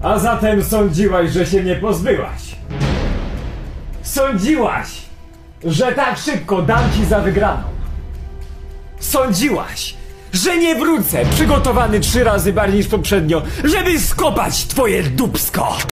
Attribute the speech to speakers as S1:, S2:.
S1: A zatem sądziłaś, że się mnie pozbyłaś. Sądziłaś, że tak szybko dam ci za wygraną. Sądziłaś, że nie wrócę przygotowany 3 razy bardziej niż poprzednio, żeby skopać twoje dupsko.